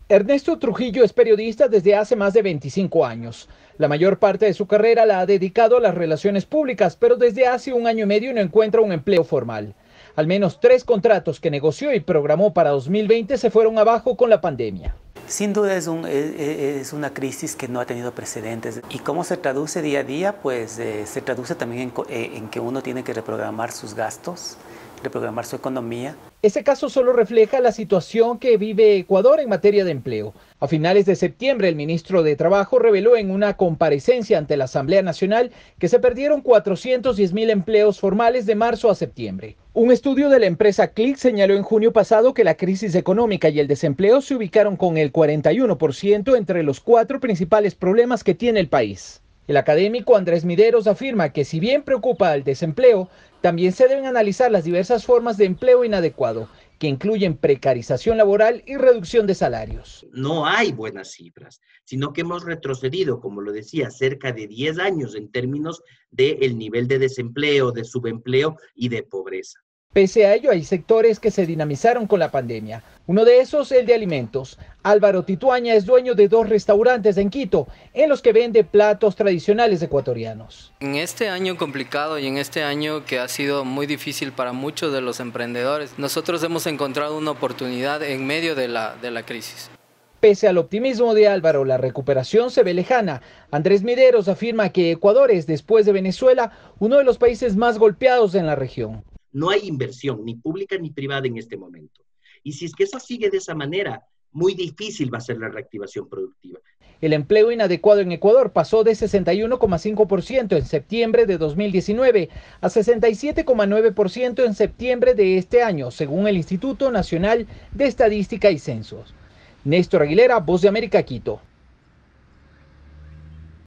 Ernesto Trujillo es periodista desde hace más de 25 años. La mayor parte de su carrera la ha dedicado a las relaciones públicas, pero desde hace un año y medio no encuentra un empleo formal. Al menos 3 contratos que negoció y programó para 2020 se fueron abajo con la pandemia. Sin duda es una crisis que no ha tenido precedentes. ¿Y cómo se traduce día a día? Pues se traduce también en que uno tiene que reprogramar sus gastos, reprogramar su economía. Ese caso solo refleja la situación que vive Ecuador en materia de empleo. A finales de septiembre, el ministro de Trabajo reveló en una comparecencia ante la Asamblea Nacional que se perdieron 410.000 empleos formales de marzo a septiembre. Un estudio de la empresa Click señaló en junio pasado que la crisis económica y el desempleo se ubicaron con el 41% entre los 4 principales problemas que tiene el país. El académico Andrés Mideros afirma que si bien preocupa el desempleo, también se deben analizar las diversas formas de empleo inadecuado, que incluyen precarización laboral y reducción de salarios. No hay buenas cifras, sino que hemos retrocedido, como lo decía, cerca de 10 años en términos del nivel de desempleo, de subempleo y de pobreza. Pese a ello, hay sectores que se dinamizaron con la pandemia. Uno de esos, el de alimentos. Álvaro Tituaña es dueño de 2 restaurantes en Quito, en los que vende platos tradicionales ecuatorianos. En este año complicado y en este año que ha sido muy difícil para muchos de los emprendedores, nosotros hemos encontrado una oportunidad en medio de la crisis. Pese al optimismo de Álvaro, la recuperación se ve lejana. Andrés Mideros afirma que Ecuador es, después de Venezuela, uno de los países más golpeados en la región. No hay inversión, ni pública ni privada en este momento. Y si es que eso sigue de esa manera, muy difícil va a ser la reactivación productiva. El empleo inadecuado en Ecuador pasó de 61,5% en septiembre de 2019 a 67,9% en septiembre de este año, según el Instituto Nacional de Estadística y Censos. Néstor Aguilera, Voz de América, Quito.